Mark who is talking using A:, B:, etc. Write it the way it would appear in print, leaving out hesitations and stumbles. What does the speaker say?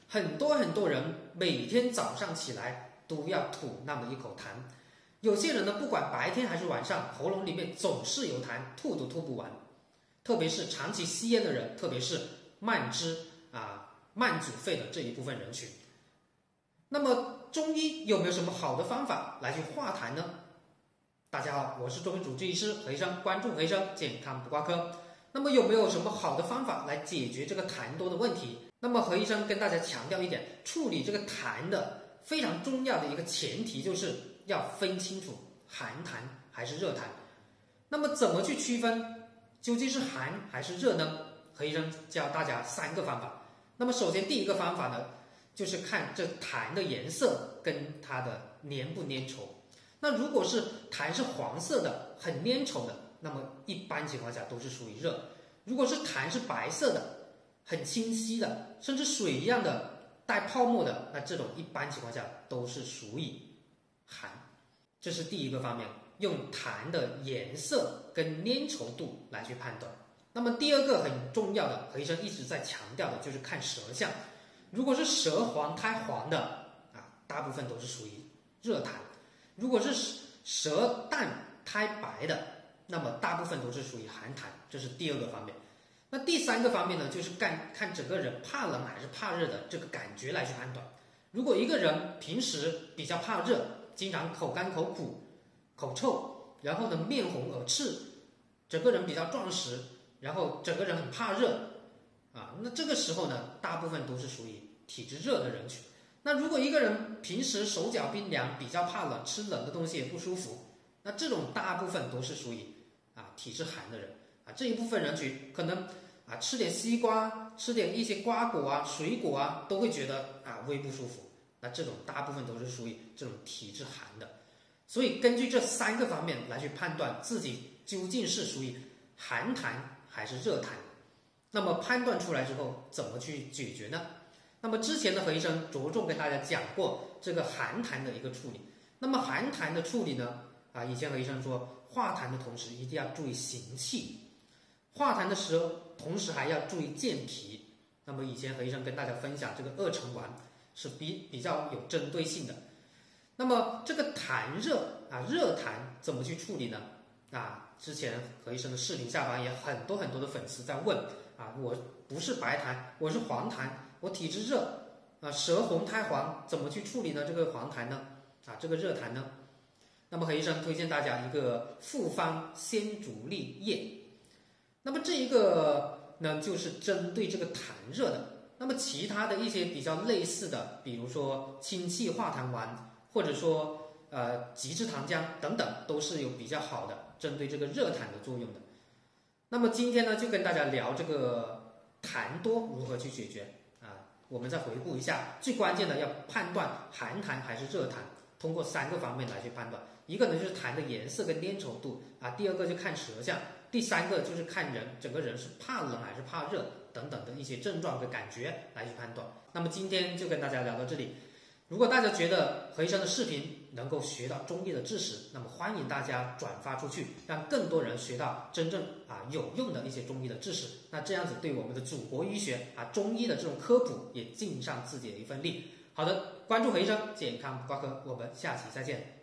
A: 很多人每天早上起来都要吐那么一口痰。有些人呢，不管白天还是晚上，喉咙里面总是有痰，吐都吐不完。特别是长期吸烟的人，特别是慢支慢阻肺的这一部分人群。那么中医有没有什么好的方法来去化痰呢？大家好，我是中医主治医师何医生，关注何医生健康不挂科。那么有没有什么好的方法来解决这个痰多的问题？那么何医生跟大家强调一点，处理这个痰的非常重要的一个前提就是要分清楚寒痰还是热痰。那么怎么去区分究竟是寒还是热呢？何医生教大家3个方法。那么首先第一个方法呢，就是看这痰的颜色跟它的粘不粘稠。那如果是痰是黄色的，很粘稠的，那么一般情况下都是属于热。如果是痰是白色的，很清晰的，甚至水一样的带泡沫的，那这种一般情况下都是属于寒。这是第一个方面，用痰的颜色跟粘稠度来去判断。那么第二个很重要的，何医生一直在强调的就是看舌象。如果是舌黄苔黄的大部分都是属于热痰。如果是舌淡苔白的，那么大部分都是属于寒痰，这是第二个方面。那第3个方面呢，就是看整个人怕冷还是怕热的这个感觉来去判断。如果一个人平时比较怕热，经常口干口苦、口臭，然后呢面红耳赤，整个人比较壮实，然后整个人很怕热那这个时候呢，大部分都是属于体质热的人群。那如果一个人平时手脚冰凉，比较怕冷，吃冷的东西也不舒服，那这种大部分都是属于体质寒的人这一部分人群可能吃点西瓜，吃点一些瓜果水果都会觉得胃不舒服。那这种大部分都是属于这种体质寒的。所以根据这3个方面来去判断自己究竟是属于寒痰还是热痰。那么判断出来之后怎么去解决呢？那么之前的何医生着重跟大家讲过这个寒痰的一个处理。那么寒痰的处理呢以前何医生说，化痰的同时一定要注意行气，化痰的时候同时还要注意健脾。那么以前何医生跟大家分享这个2橙丸是比较有针对性的。那么这个痰热热痰怎么去处理呢？之前何医生的视频下方也很多的粉丝在问我不是白痰，我是黄痰，我体质热舌红苔黄，怎么去处理呢？这个黄痰呢这个热痰呢？那么何医生推荐大家一个复方鲜竹沥液。那么这一个呢，就是针对这个痰热的。那么其他的一些比较类似的，比如说清气化痰丸，或者说极致糖浆等等，都是有比较好的针对这个热痰的作用的。那么今天呢，就跟大家聊这个痰多如何去解决我们再回顾一下，最关键的要判断寒痰还是热痰，通过3个方面来去判断。一个呢就是痰的颜色跟粘稠度第二个就看舌象，第3个就是看整个人是怕冷还是怕热等等的一些症状跟感觉来去判断。那么今天就跟大家聊到这里。如果大家觉得何医生的视频能够学到中医的知识，那么欢迎大家转发出去，让更多人学到真正有用的一些中医的知识。那这样子对我们的祖国医学中医的这种科普也尽上自己的一份力。好的，关注何医生健康不挂科，我们下期再见。